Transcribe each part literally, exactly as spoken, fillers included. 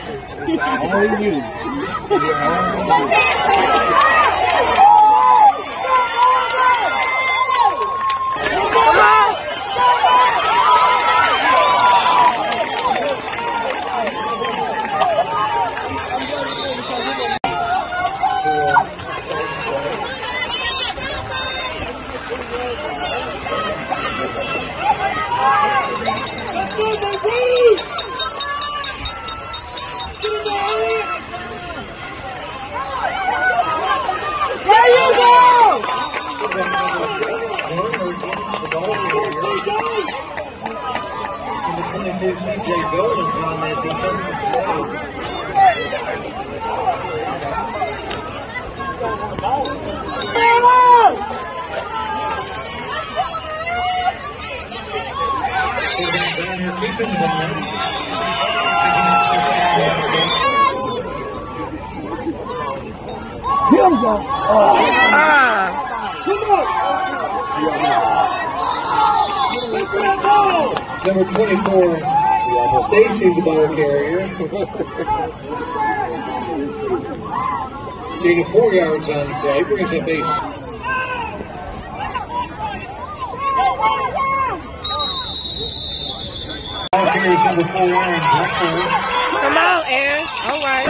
Only you. Number twenty-four, Stacy, the ball carrier. Gain of four yards on the play, brings up base. Ball carrier number four, Aaron Brown. Come on, Aaron. All right.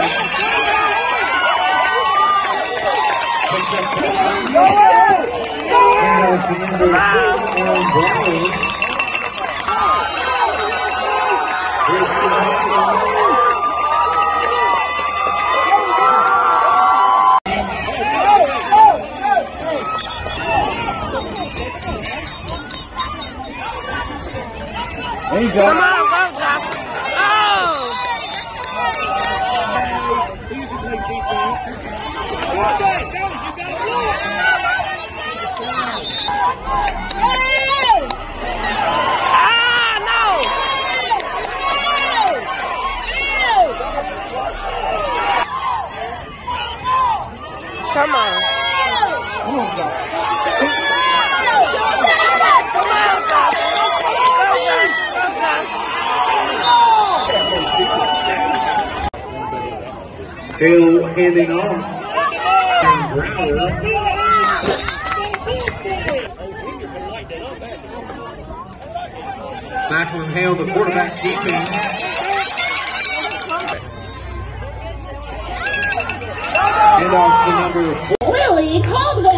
Come on. Aaron Brown. There you go. Come on, go, Josh. Oh! Ah, no! Come on. Come on, Josh. Come on, Josh. Go, Josh. Hale handing off. And Browner. Back from Hale, the quarterback keeping. And off to number four. Willie called the